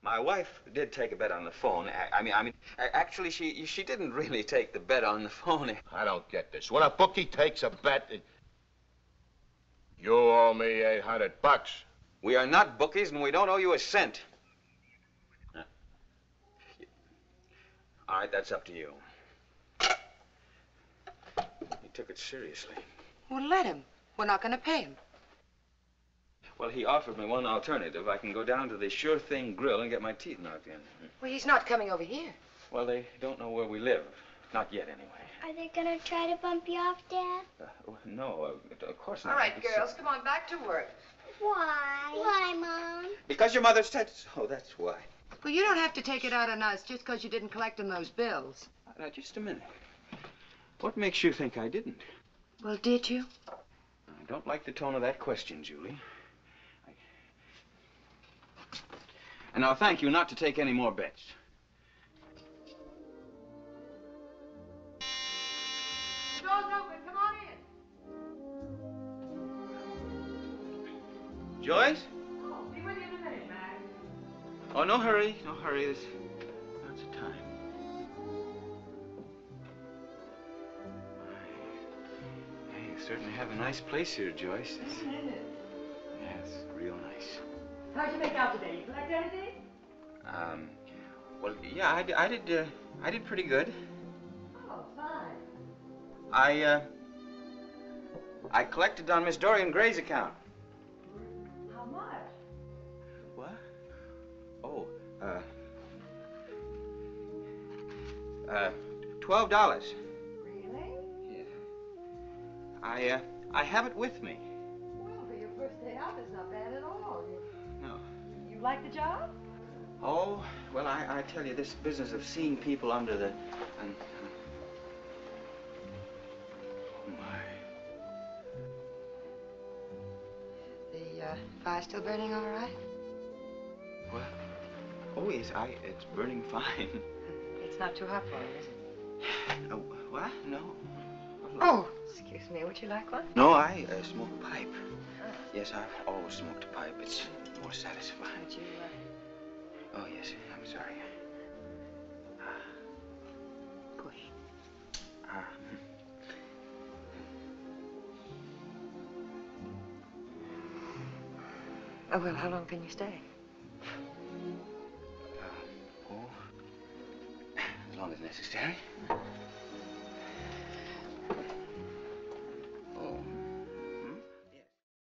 My wife did take a bet on the phone. Actually, she didn't really take the bet on the phone. I don't get this. When a bookie takes a bet, you owe me $800. We are not bookies, and we don't owe you a cent. All right, that's up to you. He took it seriously. Well, let him. We're not going to pay him. Well, he offered me one alternative. I can go down to the Sure Thing Grill and get my teeth knocked in. Well, he's not coming over here. Well, they don't know where we live. Not yet, anyway. Are they going to try to bump you off, Dad? No, of course not. All right, girls, come on back to work. Why? Why, Mom? Because your mother said so, that's why. Well, you don't have to take it out on us just because you didn't collect on those bills. Now, just a minute. What makes you think I didn't? Well, did you? I don't like the tone of that question, Julie. And I'll thank you not to take any more bets. The door's open. Come on in. Joyce? Oh, be with you in a minute, Mac. Oh, no hurry. No hurry. There's lots of time. Hey, you certainly have a nice place here, Joyce. Isn't it? Yes, real nice. How'd you make out today? You collect anything? Well, yeah, I did pretty good. Oh, fine. I collected on Miss Dorianne Gray's account. How much? What? Oh, $12. Really? Yeah. I have it with me. Well, for your first day out, it's not bad at all. No. You like the job? Oh, well, I tell you, this business of seeing people under the... Oh, my. The fire still burning all right? What? Oh, yes, it's burning fine. It's not too hot for you, is it? Oh, what? No. Oh, excuse me. Would you like one? No, I smoke a pipe. Yes, I've always smoked a pipe. It's more satisfying. Would you, Oh, yes, I'm sorry. push? Oh, well, how long can you stay? As long as necessary.